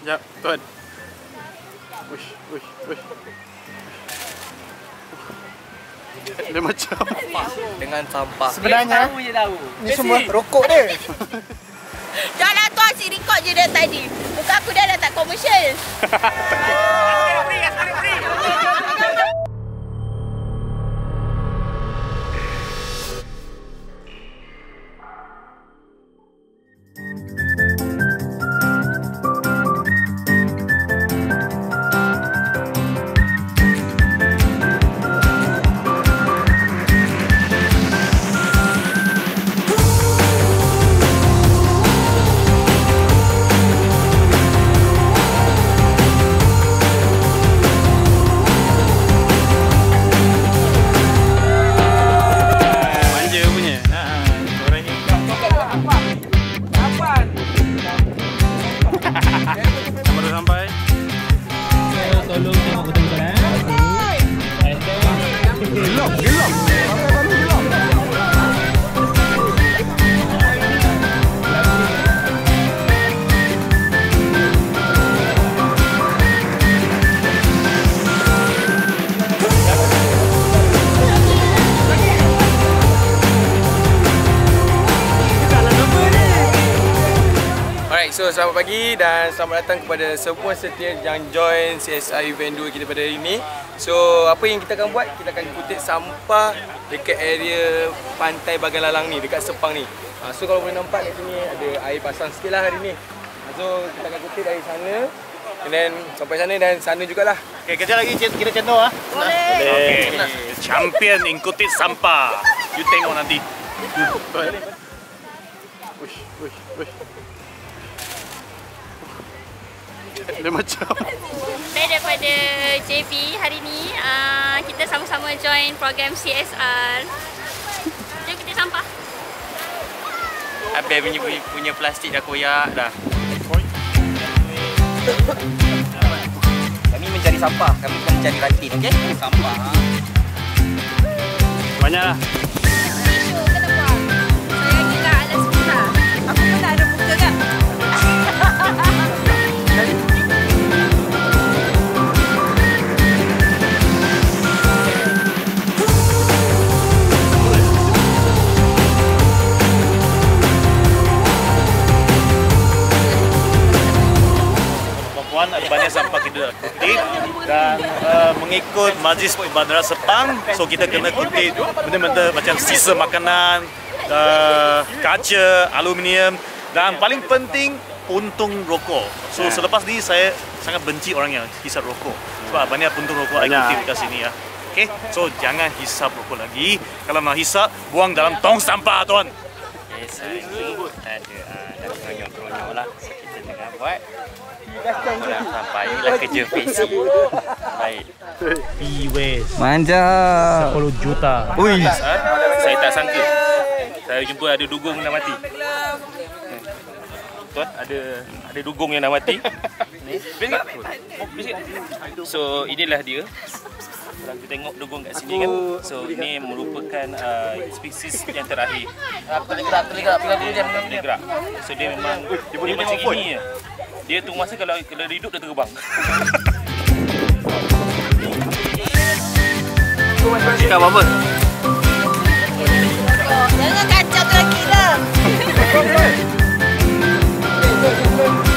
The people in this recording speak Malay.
Sekejap, Tuan. Uish, uish, uish. Dia macam dengan sampah. Sebenarnya ni semua rokok dia. Janganlah tu asyik record je dari tadi. Muka aku dah tak komersial. So selamat pagi dan selamat datang kepada semua setia yang join CSR event 2 kita pada hari ini. So apa yang kita akan buat? Kita akan kutip sampah dekat area pantai Bagalalang ni, dekat Sepang ni. So kalau boleh nampak kat sini ada air pasang sikit lah hari ni. So kita akan kutip dari sana and then sampai sana dan sana jugalah. Okay, kejap lagi kita contoh ah. Boleh. Okay. Champion ingkutit sampah. You tengok nanti. Uish, uish, uish. Dia macam Saya daripada JB hari ni. Kita sama-sama join program CSR. Jom kita sampah. Abel punya plastik dah koyak dah. Kami mencari sampah, kami bukan mencari ranting, okey? Sampah. banyaklah. Tisu kena buang. Saya kira ada susah. Aku pun tak ada muka kan? Ada banyak sampah kita kutip dan mengikut Majlis Bandar Sepang, so kita kena kutip benda-benda macam sisa makanan, kaca, aluminium dan paling penting puntung rokok. So selepas ni saya sangat benci orang yang hisap rokok sebab banyak puntung rokok saya kutip kat sini ya. Okay, so jangan hisap rokok lagi. Kalau nak hisap, buang dalam tong sampah tuan. Okay, saya ada keronyok-keronyok lah. So kita tengah buat sampai inilah kerja Fesi. Baik. E-waste. Manja. 10 juta. Ui. Saya tak sangka. Saya jumpa ada dugong yang dah mati. Tuan, ada dugong yang dah mati. So inilah dia. Kalau kita tengok dugong kat sini kan. So ini merupakan spesies yang terakhir. Tergerak. So dia memang dia macam ini ya. Dia tu masa kalau hidup dia terbang. Cakap apa? Jangan kacau lagi lah.